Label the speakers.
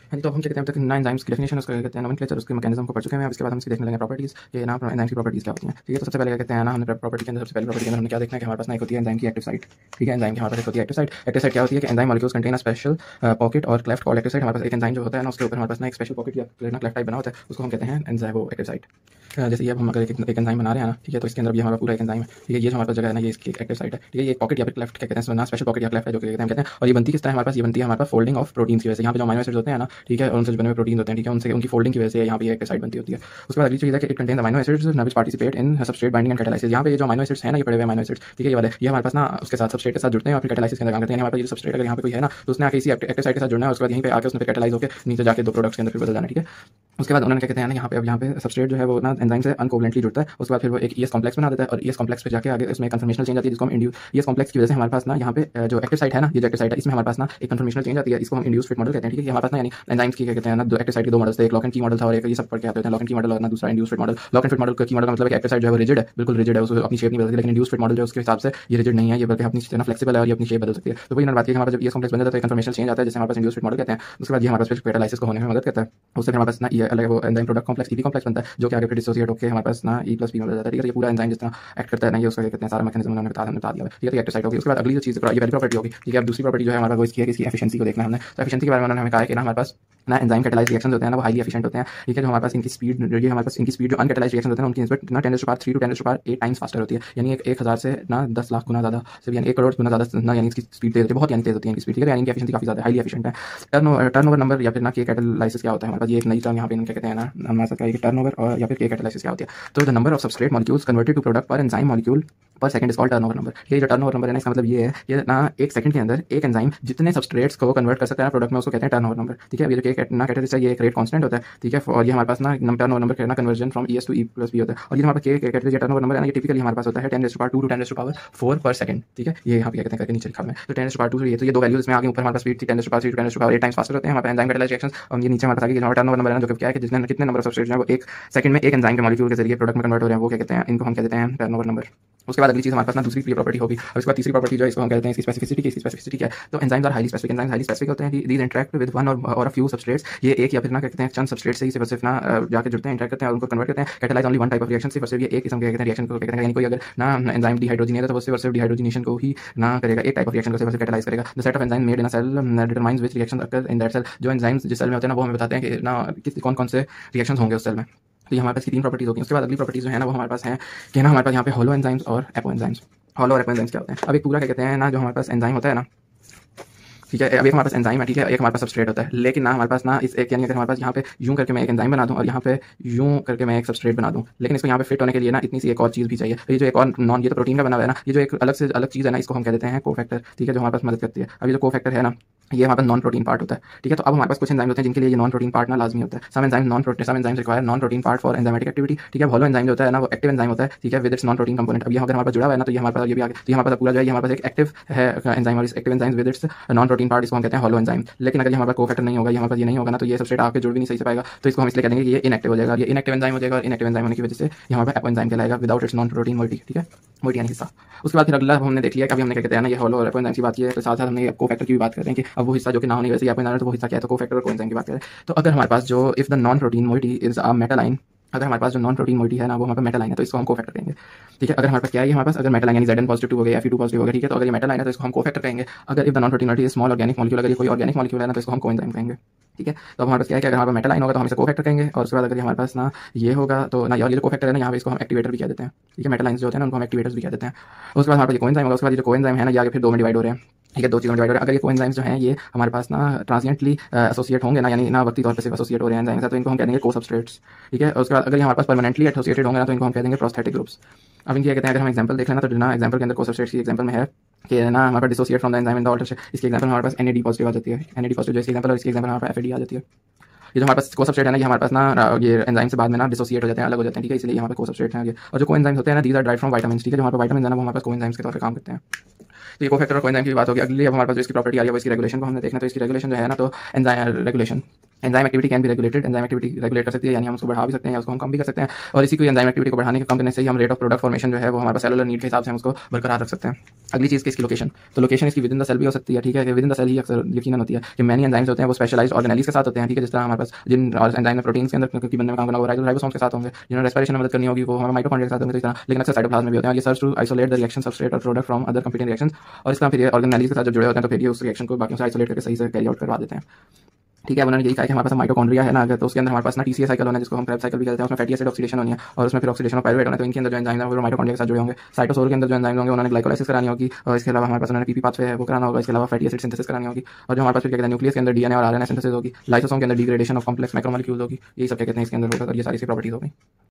Speaker 1: हाँ, तो हम क्या कहते हैं अब तक ना एंजाइम्स की डेफिनेशन उसका कहते हैं नोमेनक्लेचर उसके मैकेनिज्म को पढ़ चुके हैं। अब इसके बाद हम इसकी देखने लगे प्रॉपर्टीज कि ना एंजाइम्स की प्रॉपर्टीज क्या होती हैं। ठीक है, तो सबसे पहले क्या कहते हैं ना हमने प्रॉपर्टी के अंदर सबसे पहले प्रॉपर्टी के अंदर हमने क्या देखना है कि हमारे पास ना एक होती है एंजाइम की एक्टिव साइट। ठीक है, एंजाइम की हमारे पास एक होती है एक्टिव साइट। एक्टिव साइट क्या होती है कि enzyme molecules contain a special pocket और क्लेफ्ट कॉल्ड एक्टिव साइट। हमारे पास एक एंजाइम जो होता है ना उसके ऊपर हमारे पास ना एक स्पेशल पॉकेट या क्लेफ्ट टाइप बना होता है, उसको हम कहते हैं एंजाइम वो एक्टिव साइट। जैसे ये अब हम अगर एक एंजाइम बना रहे हैं ना, ठीक है, तो इसके अंदर भी हमारा पूरा एक एंजाइम है। ठीक है, ये जो हमारे पास जगह है ना ये इसकी एक्टिव साइट है। ठीक है, ये पॉकेट या फिर क्लेफ्ट क्या कहते हैं ना स्पेशल पॉकेट या क्लेफ्ट है जो कहते हैं और ये बनती किस तरह हमारे पास ये बनती है हमारे पास फोल्डिंग ऑफ प्रोटीन की वजह से। यहाँ पे जो अमीनो एसिड्स होते हैं ना, ठीक है, और उनसे जो बने हुए प्रोटीन होते हैं, ठीक है, उनसे उनकी फोल्डिंग की वजह से यहाँ पे एक्टिव साइट बनती होती है। उसके बाद अगली चीज़ है कि it contain amino acids which participate in substrate binding and catalysis. यहाँ पे ये जो अमीनो एसिड्स है ना ये पड़े हुए अमीनो एसिड्स, ठीक है, ये वाले ये हमारे पास ना उसके साथ सबस्ट्रेट के साथ जुड़ते हैं और फिर कैटालाइसिस के अंदर काम करते हैं। हमारे पास ये सबस्ट्रेट अगर यहाँ पे कोई है ना तो उसने आके इसी एक्टिव साइट के साथ जुड़ना है, उसके बाद यहीं पे आके उसने कैटालाइज होकर नीचे जाके दो प्रोडक्ट्स के अंदर फिर बदल जाना। ठीक है, उसके बाद उन्होंने क्या कहते हैं ना यहाँ पे अब यहाँ पे सबस्ट्रेट जो है वो ना एंजाइम से अनकोवलेंटली जुड़ता है। उसके बाद फिर वो एक ईएस कॉम्प्लेक्स बना देता है और ईएस कॉम्प्लेक्स पे जाके आगे इसमें कन्फर्मेशनल चेंज आती है जिसको हम इंड्यूस ईएस कॉम्प्लेक्स की वजह से हमारे पास ना यहाँ पे जो एक्टिव साइट है ना ये जो एक्टिव साइट है इसमें हमारे पास ना एक कन्फर्मेशनल चेंज आती है, इसको हम इंड्यूस फिट मॉडल कहते हैं। ठीक है, हमारे पास ना यानी एंजाइम्स की क्या कहते हैं ना दो एक्टिव साइट के दो मॉडल्स थे, एक लॉक एंड की मॉडल था और एक ये सब पढ़ के आते हैं लॉक एंड की मॉडल और ना दूसरा induce fit model. Lock and fit model की मॉडल का मतलब है एक्टिव साइट जो है वो रिजिड है, बिल्कुल रिजिड है, उसको अपनी शेप नहीं बदलती, लेकिन इंड्यूस फिट मॉडल जो उसके हिसाब से ये रिजिड नहीं है, ये बल्कि अपनी ना फ्लेक्सिबल है और ये अपनी शेप बदल सकती है। तो वही बात है कि हमारा जब ईएस कॉम्प्लेक्स बन जाता है तो कन्फर्मेशनल चेंज आता है जिसे हमारे पास इंड्यूस फिट मॉडल कहते हैं। उसके बाद ये हमारे पास कैटालाइसिस को होने में मदद करता है। उससे हमारे पास ना ये अलग वो enzyme product complex EP complex बनता है जो कि आगे फिर डिसोसिएट होकर हमारे पास ना ई प्लस पी में बदल जाता है। ठीक है, ये पूरा एंजाइम जिस तरह एक्ट करता है ना ये उसका कहते हैं सारा मैकेनिज्म उन्होंने बता दिया है। ठीक है, तो एक्टिव साइट होगी। उसके बाद अगली जो चीज़ ये पहली प्रॉपर्टी होगी। ठीक है, अब दूसरी प्रॉपर्टी जो है हमारा वो इसकी है कि इसकी एफिशिएंसी को देखना है हमने। तो एफिशिएंसी के बारे में उन्होंने हमें कहा है कि ना हमारे पास ना एंजाइम कैटालाइज रिएक्शंस होते हैं ना वो हाईली एफिशिएंट होते हैं। ठीक है, जो हमारे पास इनकी स्पीड जो हमारे पास इनकी स्पीड जो अनकैटालाइज रिएक्शन होते हैं उनकी निस्बत ना 10⁻³ to 10⁻8 टाइम्स फास्टर होती है, यानी 1000 से ना 10 लाख गुना ज़्यादा से यानी 1 करोड़ गुना ज़्यादा ना यानी इसकी स्पीड तेज होती है, बहुत यानी तेज होती है इनकी स्पीड। ठीक है, यानी इनकी एफिशिएंसी काफी ज़्यादा हाईली एफिशिएंट है। टर्नओवर नंबर या फिर ना के कैटालाइसिस क्या होता है हमारे पास ये एक नई टर्म यहाँ पे इनके कहते हैं ना हमारे साथ क्या टर्नओवर और या फिर के कैटालाइसिस क्या होती है। तो the number of substrate molecules converted to product per enzyme molecule per second is called turnover number. ये जो टर्नओवर नंबर है ना इसका मतलब ये है ये ना एक सेकंड के अंदर एक एंजाइम जितने सबस्ट्रेट्स को कन्वर्ट कर सकता है प्रोडक्ट में उसको कहते हैं टर्नओवर नंबर। ठीक है, ये जो ना कैटालिसिस है ये एक रेट कांस्टेंट होता है। ठीक है, और ये हमारे पास ना टर्नओवर नंबर कहना conversion from ES to E plus B होता है। और ये हमारे पास के टर्नओवर नंबर है ना ये टिपिकली हमारे पास होता है 10⁻² to 10⁻4 पर सेकंड। ठीक है, ये यहाँ पे क्या कहते हैं करके नीचे लिखा हुआ है तो 10⁻², ये तो ये दो वैल्यूज इसमें आगे ऊपर हमारे पास स्पीड थी 10⁻³ to 10⁻8 टाइम्स फास्टर होते हैं हमारे एंजाइम कैटालाइज रिएक्शंस। और ये नीचे हमारे पास आगे हमारा टर्नओवर नंबर है ना जो क्या है कि जितने कितने नंबर ऑफ सबस्ट्रेट्स हैं वो एक सेकंड में एक एंजाइम के मॉलिक्यूल के जरिए प्रोडक्ट में कन्वर्ट हो रहे हैं वो क्या कहते हैं इनको हम कहते हैं टर्नओवर नंबर। उसके बाद अगली चीज़ हमारे पास ना दूसरी प्रॉपर्टी होगी। और उसके बाद तीसरी प्रॉपर्टी जो है इसको हम कहते हैं इसकी स्पेसिफिसिटी की। इसकी स्पेसिफिसिटी क्या है तो enzymes are highly specific. Enzymes highly specific होते हैं, दीज इंटरेक्ट विद वन और अ फ्यू सबस्ट्रेट्स, ये एक या फिर ना कहते हैं चंद सबस्ट्रेट से ही सिर्फ ना जाके जुड़ते हैं इंटरेक्ट करते हैं और उनको कन्वर्ट करते हैं। Catalyse only one type of reaction, सिर्फ ये एक किस्म के कहते हैं रिएक्शन को कहते हैं, यानी कोई अगर ना एंजाइम डिहाइड्रोजिनेट है तो वो सिर्फ डिहाइड्रोजिनेशन को ही ना करेगा, एक टाइप ऑफ रिएक्शन को सिर्फ कैटालाइज करेगा। The set of enzyme made in a cell determines which reactions occur in that cell. जो एंजाइम्स जिस सेल में होते हैं ना वो हमें बताते हैं कि ना किस कौन कौन से रिएक्शंस होंगे उस सेल में। तो ये हमारे पास की तीन प्रॉपर्टीज होगी। उसके बाद अगली प्रॉपर्टीज जो है ना वो हमारे पास है कि ना हमारे पास यहाँ पे होलो एंजाइम्स और एपो एंजाइम्स। होलो और एपो एंजाइम्स क्या होते हैं अब एक पूरा क्या कहते हैं ना जो हमारे पास एंजाइम होता है ना, ठीक है, अब एक हमारे पास एंजाइम है, ठीक है, एक हमारे पास सबस्ट्रेट होता है, लेकिन ना हमारे पास ना इस एक यानी अगर हमारे पास यहाँ पे यूं करके मैं एक एंजाइम बना दूं और यहाँ पे यूं करके मैं एक सबस्ट्रेट बना दूं, लेकिन इसको यहाँ पे फिट होने के लिए ना इतनी सी एक और चीज़ भी चाहिए। तो ये जो एक और नॉन ये तो प्रोटीन का बना हुआ है ना, ये जो एक अलग से अलग चीज़ है ना इसको हम कह देते हैं कोफैक्टर। ठीक है, जो हमारे पास मदद करती है। अब ये जो कोफैक्टर है ना ये हमारे पास नॉन प्रोटीन पार्ट होता है। ठीक है, तो अब हमारे पास कुछ एंजाइम होते हैं जिनके लिए ये नॉन प्रोटीन पार्ट ना लाजमी होता है। Some enzymes require non protein part for enzymatic activity. ठीक है, होलो एंजाइम जो होता है ना वो एक्टिव एंजाइम होता है। ठीक है, with its non protein component. अब ये अगर हमारे पास जुड़ा हुआ है ना तो ये हमारे पास ये भी आगे तो हमारे पास पूरा जो है हमारे पास एक एक्टिव है एंजाइम और इस active enzyme with its non protein part इसको हम कहते हैं होलो एंजाइम। लेकिन अगर हमारे पास कोफैक्टर नहीं होगा, हमारे पास ये नहीं होगा ना तो ये सबस्ट्रेट आके जुड़ भी नहीं सही से पाएगा, तो इसको हम इसलिए कह देंगे कि ये इनएक्टिव हो जाएगा। ये इनएक्टिव एंजाइम हो जाएगा और इनएक्टिव एंजाइम होने की वजह से यहाँ पर एपो एंजाइम कहलाएगा without its non protein moiety. ठीक है, मोइटी यानी हिस्सा। उसके बाद फिर अगला हमने देख लिया कि अभी हमने क्या कहते हैं ना ये होलो और एपो एंजाइम की बात की है, तो साथ साथ हमने कोफैक्टर की भी बात करते हैं कि अब वो हिस्सा जो कि ना होने की वजह से एपो एंजाइम तो वो हिस्सा क्या है तो कोफैक्टर और कोएंजाइम की बात करें। तो अगर हमारे पास जो if the non protein moiety is a metal ion, अगर हमारे पास जो नॉन प्रोटीन मोइटी है ना वो हमारे पास मेटालाइन है तो इसको हम कोफैक्टर कहेंगे। ठीक है, अगर हमारे पास क्या है हमारे पास अगर मेटालाइन यानी Zn पॉजिटिव हो गया Fe2 पॉजिटिव हो गया, ठीक है, तो अगर ये मेटालाइन है तो इसको हम कोफैक्टर कहेंगे। अगर if the non protein moiety is small organic molecule, अगर ये कोई ऑर्गेनिक मॉलिक्यूल है ना तो इसको हम कोएंजाइम कहेंगे। ठीक है, तो हमारे पास क्या है कि अगर हमारे पास मेटालाइन होगा तो हम इसे कोफैक्टर कहेंगे और उसके बाद अगर हमारे पास ना ये होगा तो ना ये जो कोफैक्टर है ना यहाँ पे इसको हम एक्टिवेटर भी कह देते हैं। ठीक है, मेटालाइंस जो होते हैं ना उनको हम एक्टिवेटर्स भी कह देते हैं। उसके बाद हमारे पास ये कोएंजाइम होगा, उसके बाद ये जो कोएंजाइम है ना ये आगे फिर दो में डिवाइड हो रहे हैं। ठीक है, दो चीज़ों में डिवाइड हो रहे हैं। अगर ये कोएंजाइम्स जो हैं ये हमारे पास ना ट्रांजिएंटली एसोसिएट होंगे ना यानी ना वक्ती तौर पर सिर्फ एसोसिएट हो रहे हैं एंजाइम से तो इनको हम कह देंगे को सबस्ट्रेट्स। ठीक है, और उसके बाद अगर हमारे पास परमानेंटली एसोसिएटेड होंगे ना तो इनको हम कह देंगे प्रोस्थेटिक ग्रुप्स। अब इनकी कहते हैं अगर हम एग्जांपल देख लेना तो ना एग्जांपल के अंदर को सबस्ट्रेट्स की एग्जांपल में है कि ना हमारे पास dissociate from the enzyme in the alter, इसके एग्जांपल हमारे पास NAD पॉजिटिव आ जाती है, NAD पॉजिटिव जो इसकी एग्जांपल और इसकी एग्जांपल हमारे पास FAD आ जाती है। ये जो हमारे पास को सबस्ट्रेट है ना ये हमारे पास ना ये एंजाइम से बाद में ना डिसोसिएट हो जाते हैं, अलग हो जाते हैं। ठीक है, इसलिए हमारे पास को सबस्ट्रेट है। और जो कोएंजाइम्स होते हैं ना these are derived from vitamins. ठीक है, जो हमारे पास विटामिन है ना वो हमारे पास कोएंजाइम्स के तौर पे काम करते हैं। तो ये कोफैक्टर और कोएंजाइम की बात होगी। अगली अब हमारे पास जो इसकी प्रॉपर्टी आ रही है वो इसकी रेगुलेशन को हमने देखना। तो इसकी रेगुलेशन जो है ना तो enzyme regulation enzyme activity can be regulated, enzyme activity regulate कर सकती है, यानी हम उसको बढ़ा भी सकते हैं या उसको हम कम भी कर सकते हैं। और इसी को एंजाइम एक्टिविटी को बढ़ाने के कम करने से ही हम रेट ऑफ प्रोडक्ट फॉर्मेशन जो है वो हमारे सेलुलर नीड के हिसाब से हम उसको बरकरार रख सकते हैं। अगली चीज़ की इसकी लोकेशन, तो लोकेशन इसकी विद इन द सेल भी हो सकती है, ठीक है, कि विद इन द सेल ही अक्सर यकीनन होती है कि मैनी एंजाइम्स होते हैं वो स्पेशलाइज्ड ऑर्गेनेल्स के साथ होते हैं, ठीक है, जिस तरह हमारे पास जिन एंजाइम में प्रोटीन्स के अंदर की बनने में काम करना होगा राइबोसोम्स के साथ होंगे, जिन्होंने रेस्पिरेशन में मदद करनी होगी वो हमारे माइटोकॉन्ड्रिया के साथ होंगे, तो इस तरह लेकिन अक्सर साइटोप्लाज्म में भी होते हैं। और ये search to isolate the reaction substrate और product from other competing reactions, और इस तरह फिर ये ऑर्गेनेल्स के साथ जब जुड़े होते हैं तो फिर ये उस रिएक्शन को बाकी से आइसोलेट करके सही से कैरी आउट करवा देते हैं। ठीक है, उन्होंने यही कहा कि हमारे पास माइटोकॉन्ड्रिया है ना, अगर तो उसके अंदर हमारे पास ना टीसीए साइकिल होना है जिसको हम क्रेब्स साइकिल भी कहते हैं, उसमें फैटी एसिड ऑक्सीडेशन होनी है और उसमें फिर ऑक्सीडेशन ऑफ पायरुवेट होना है। तो इनके अंदर जो एंजाइम है वो माइटोकॉन्ड्रिया के साथ जुड़े होंगे। साइटोसोल के अंदर जो एंजाइम होंगे उन्होंने ग्लाइकोलाइसिस करानी होगी, और इसके अलावा हमारे पास उन्होंने पीपी पाथवे है वो कराना होगा, इसके अलावा फैटी एसिड सिंथेसिस करानी होगी। और जो हमारे पास फिर क्या कहते हैं न्यूक्लियस के अंदर डीएनए और आरएनए सिंथेसिस होगी, लाइसोसोम के अंदर डिग्रेडेशन ऑफ कॉम्प्लेक्स मैक्रोमोलेक्यूल्स होगी, यही सब क्या कहते हैं इसके अंदर होगा। और ये सारी सी प्रॉपर्टीज होगी।